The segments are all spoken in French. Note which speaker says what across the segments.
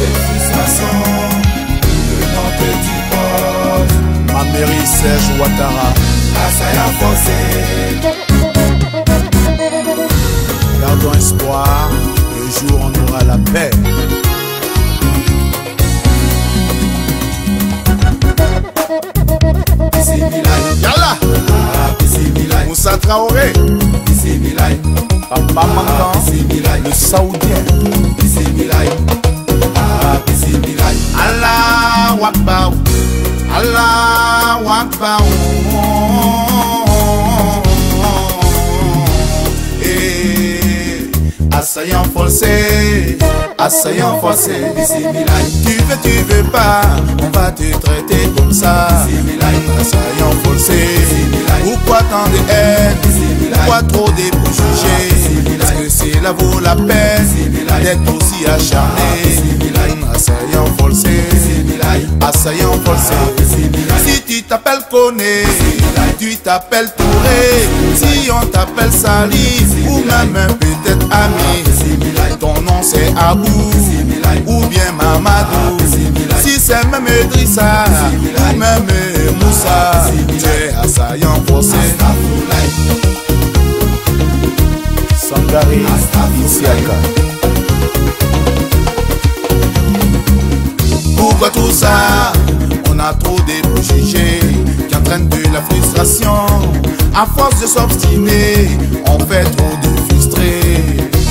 Speaker 1: tes frustrations, le nom que tu portes.
Speaker 2: Ma mairie Serge Ouattara.
Speaker 1: Assaillant forcé.
Speaker 2: Gardons espoir, le jour on aura la paix. Yalla! Moussa Traoré. Papa Mangan, le Saoudien. Allah Wakbar, Allah Wakbar. Assaillant forcé, assaillant forcé. Tu veux pas, on va te traiter comme ça. Assaillant forcé, pourquoi tant de haine, pourquoi trop de préjugés? Est-ce que cela vaut la peine d'être aussi acharné? Assaillant forcé, assaillant forcé. Si tu t'appelles Koné, tu t'appelles Touré, si on t'appelle Salif ou même peut-être Ami, ton nom c'est Abou ou bien Mamadou. Si c'est même Idrissa ou même Moussa, tu es assaillant forcé. Sangari Isiaka. Pourquoi tout ça? On a trop de préjugés qui entraînent de la frustration. À force de s'obstiner, on fait trop de frustrés.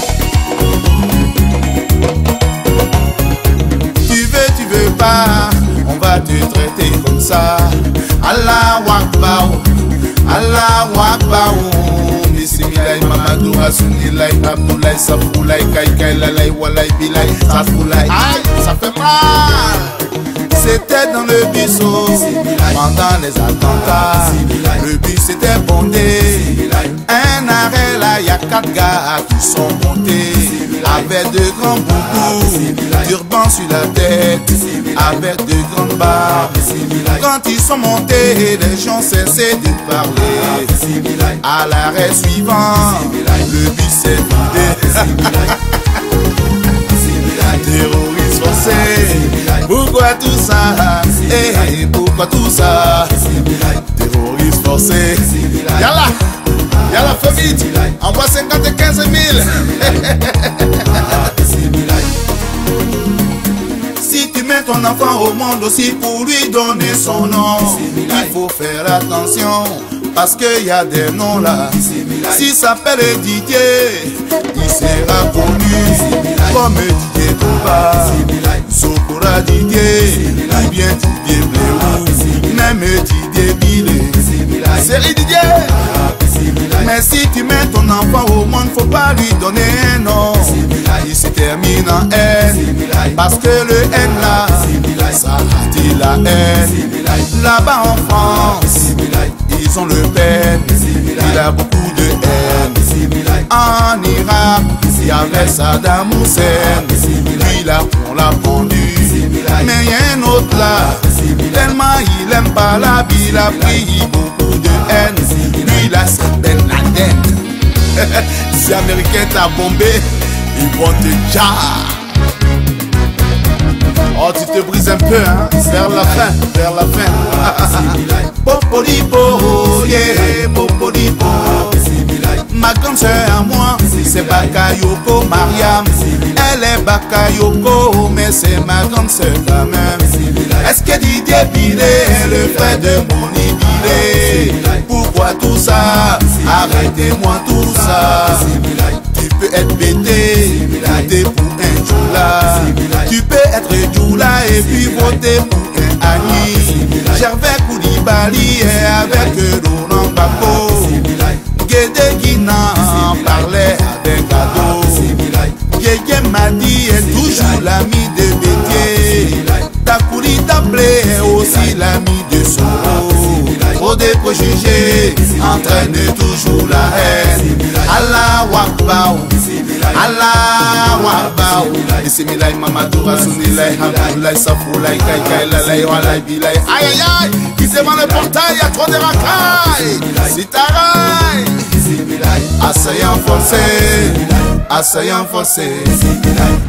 Speaker 2: Tu veux pas, on va te traiter comme ça. Allah Wakbar, Allah Wakbar. Bismillah, Mamadou, Rasounilaï, Abdoulaye, Safoulaï, Kaikai, Lalaï, Walaï, Bilaï, Safoulaï. Aïe, ça fait mal. C'était dans le biseau, pendant les attentats. Le bus était bondé. Un arrêt là, y a 4 gars qui sont montés. Avec de grands boubous, turban sur la tête, avec de grandes barbes. Quand ils sont montés, les gens cessaient de parler. À l'arrêt suivant, le bus s'est vidé. Terroriste forcé, pourquoi tout ça? Eh, pourquoi tout ça? Terroriste forcé. Yalla, yalla, fais vite. Envoie 55 000. Si tu mets ton enfant au monde aussi pour lui donner son nom, il faut faire attention parce qu'il y a des noms là. S'il s'appelle Didier, il sera connu comme Didier Touba, Sokora Didier, ou bien Didier Bléou, même Didier Bilé. C'est Didier. Mais si tu mets ton enfant au monde, faut pas lui donner un nom. Il se termine en haine, parce que le haine là, ça attire la haine. Là-bas en France, ils ont le peine, il a beaucoup de haine. En Irak, il y avait Saddam Hussein, lui là on l'a pendu. Mais il y a un autre là, tellement il aime pas la vie, il a pris beaucoup de haine. Lui là c'est Ben Laden. Si les Américains t'a bombé, ils vont te jar. Oh, tu te brises un peu, hein, vers la fin, vers la fin. Popolipo, yeah, Popolipo. Ma grande soeur à moi, c'est Bakayoko Mariam. Elle est Bakayoko, mais c'est ma grande soeur quand même. Est-ce que Didier Bilé est le frère de Moni Bilé? Pourquoi tout ça? Arrêtez-moi tout ça. Tu peux être bêté, voter pour un Djoula. Tu peux être Djoula et puis voter pour un Agni. Gervais Koulibaly est avec Laurent Gbagbo. Guédé Guinan parlait avec Ado. Yéyé Madi est toujours l'ami de Bédier. Takouri Tablé est aussi l'ami de Soro. Trop de préjugés entraînent toujours la haine. Allah Wakbar, Allah Wakbar. Bismillah, Mamadou, Rasounilaï, Abdoulaye, Safoulaï, Kaikai, Lalaï, Walaï, Bilaï. Aïe aïe aïe, qui devant le portail, y a trop de racailles. C'est taraille. Assaillant forcé, assaillant forcé.